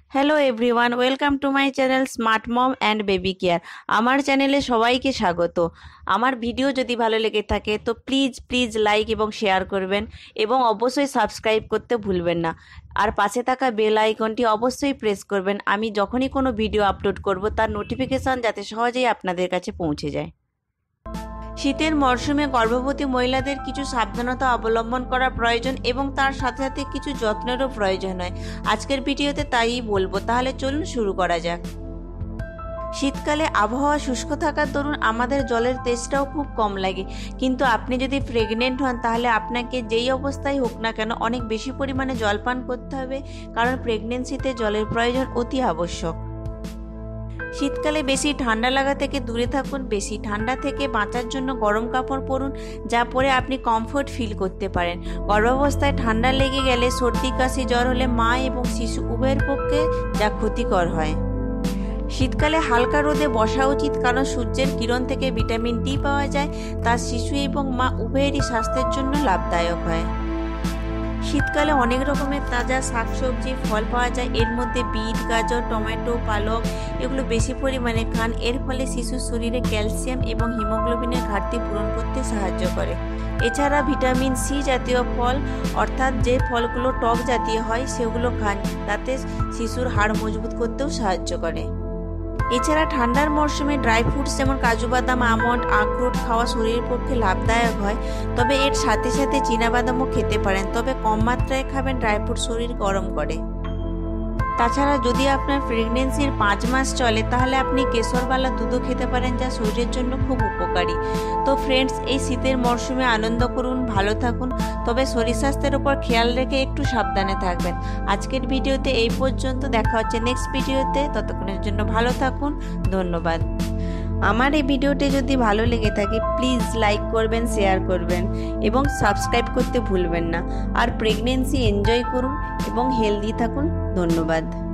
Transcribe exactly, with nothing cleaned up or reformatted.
Hello everyone, welcome to my channel smart mom and baby care. আমার চ্যানেলে সবাইকে স্বাগত। আমার ভিডিও যদি ভালো লেগে থাকে তো প্লিজ প্লিজ লাইক এবং শেয়ার করবেন এবং অবশ্যই সাবস্ক্রাইব করতে ভুলবেন না। আর পাশে থাকা বেল আইকনটি অবশ্যই প্রেস করবেন। আমি যখনই কোনো ভিডিও আপলোড করব তার নোটিফিকেশান যাতে সহজেই আপনাদের কাছে পৌঁছে যায়। শীতের মরশুমে গর্ভবতী মহিলাদের কিছু সাবধানতা অবলম্বন করা প্রয়োজন এবং তার সাথে সাথে কিছু যত্নেরও প্রয়োজন হয়। আজকের ভিডিওতে তাই বলবো, তাহলে চলুন শুরু করা যাক। শীতকালে আবহাওয়া শুষ্ক থাকার দরুন আমাদের জলের তেষ্টাও খুব কম লাগে, কিন্তু আপনি যদি প্রেগনেন্ট হন তাহলে আপনাকে যেই অবস্থায় হোক না কেন অনেক বেশি পরিমাণে জল পান করতে হবে, কারণ প্রেগনেন্সিতে জলের প্রয়োজন অতি আবশ্যক। শীতকালে বেশি ঠান্ডা লাগা থেকে দূরে থাকুন। বেশি ঠান্ডা থেকে বাঁচার জন্য গরম কাপড় পরুন, যা পরে আপনি কমফোর্ট ফিল করতে পারেন। গর্ভাবস্থায় ঠান্ডা লেগে গেলে সর্দি কাশি জ্বর হলে মা এবং শিশু উভয়ের পক্ষে যা ক্ষতিকর হয়। শীতকালে হালকা রোদে বসা উচিত, কারণ সূর্যের কিরণ থেকে ভিটামিন ডি পাওয়া যায়, তা শিশু এবং মা উভয়েরই স্বাস্থ্যের জন্য লাভদায়ক হয়। শীতকালে অনেক রকমের তাজা শাকসবজি ফল পাওয়া যায়। এর মধ্যে বিট, গাজর, টমেটো, পালক এগুলো বেশি পরিমাণে খান। এর ফলে শিশুর শরীরে ক্যালসিয়াম এবং হিমোগ্লোবিনের ঘাটতি পূরণ করতে সাহায্য করে। এছাড়া ভিটামিন সি জাতীয় ফল, অর্থাৎ যে ফলগুলো টক জাতীয় হয় সেগুলো খান, তাতে শিশুর হাড় মজবুত করতেও সাহায্য করে। এছাড়া ঠান্ডার মরশুমে ড্রাই ফ্রুটস যেমন কাজু বাদাম, আমন্ড, আখরোট খাওয়া শরীরের পক্ষে লাভদায়ক হয়, তবে এর সাথে সাথে চীনাবাদামও খেতে পারেন, তবে কম মাত্রায় খাবেন। ড্রাই ফ্রুট শরীর গরম করে। তাছাড়া যদি আপনার প্রেগনেন্সির পাঁচ মাস চলে তাহলে আপনি কেশরবালা দুধও খেতে পারেন, যা শরীরের জন্য খুব উপকারী। তো ফ্রেন্ডস, এই শীতের মরশুমে আনন্দ করুন, ভালো থাকুন, তবে শরীর স্বাস্থ্যের উপর খেয়াল রেখে একটু সাবধানে থাকবেন। আজকের ভিডিওতে এই পর্যন্ত, দেখা হচ্ছে নেক্সট ভিডিওতে। ততক্ষণের জন্য ভালো থাকুন, ধন্যবাদ। আমার এই ভিডিওটি যদি ভালো লেগে থাকে প্লিজ লাইক করবেন, শেয়ার করবেন এবং সাবস্ক্রাইব করতে ভুলবেন না। আর প্রেগনেন্সি এনজয় করুন এবং হেলদি থাকুন। ধন্যবাদ।